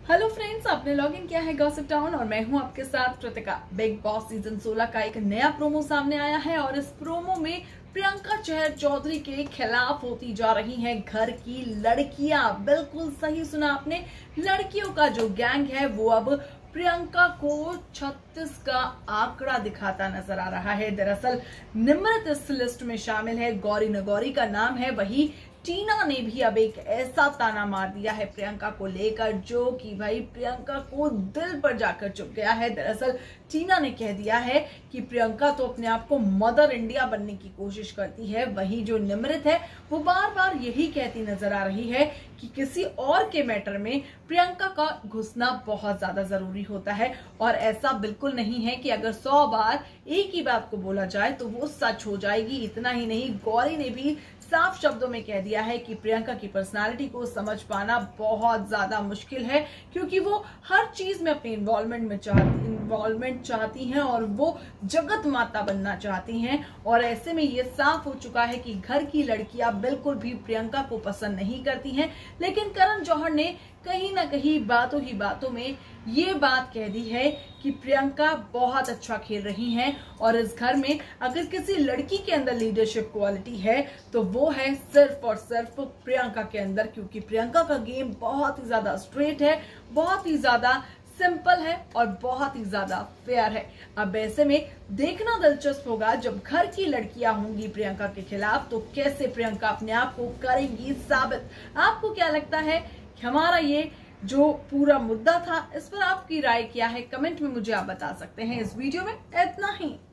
Hello friends, आपने log in किया है गॉसिप टाउन और मैं हूं आपके साथ कृतिका। बिग बॉस सीजन 16 का एक नया प्रोमो सामने आया है और इस प्रोमो में प्रियंका चहर चौधरी के खिलाफ होती जा रही हैं घर की लड़कियां। बिल्कुल सही सुना आपने, लड़कियों का जो गैंग है वो अब प्रियंका को 36 का आंकड़ा दिखाता नजर आ रहा है। दरअसल निम्रत इस लिस्ट में शामिल है, गौरी नगौरी का नाम है। वही टीना ने भी अब एक ऐसा ताना मार दिया है प्रियंका को लेकर जो कि भाई प्रियंका को दिल पर जाकर चुभ गया है। दरअसल टीना ने कह दिया है कि प्रियंका तो अपने आप को मदर इंडिया बनने की कोशिश करती है। वही जो निम्रत है वो बार बार यही कहती नजर आ रही है कि किसी और के मैटर में प्रियंका का घुसना बहुत ज्यादा जरूरी होता है। और ऐसा बिल्कुल नहीं है कि अगर 100 बार एक ही बात को बोला जाए तो वो सच हो जाएगी। इतना ही नहीं, गौरी ने भी साफ शब्दों में कह दिया है कि प्रियंका की पर्सनालिटी को समझ पाना बहुत ज्यादा मुश्किल है, क्योंकि वो हर चीज में अपनी इन्वॉल्वमेंट चाहती हैं और वो जगत माता बनना चाहती हैं। और ऐसे में ये साफ हो चुका है कि घर की लड़कियां बिल्कुल भी प्रियंका को पसंद नहीं करती हैं। लेकिन करण जौहर ने कहीं ना कहीं बातों ही बातों में ये बात कह दी है कि प्रियंका बहुत अच्छा खेल रही हैं और इस घर में अगर किसी लड़की के अंदर लीडरशिप क्वालिटी है तो वो है सिर्फ और सिर्फ प्रियंका के अंदर, क्योंकि प्रियंका का गेम बहुत ही ज्यादा स्ट्रेट है, बहुत ही ज्यादा सिंपल है और बहुत ही ज्यादा फेयर है। अब ऐसे में देखना दिलचस्प होगा जब घर की लड़कियां होंगी प्रियंका के खिलाफ तो कैसे प्रियंका अपने आप को करेंगी साबित। आपको क्या लगता है? हमारा ये जो पूरा मुद्दा था इस पर आपकी राय क्या है? कमेंट में मुझे आप बता सकते हैं। इस वीडियो में इतना ही।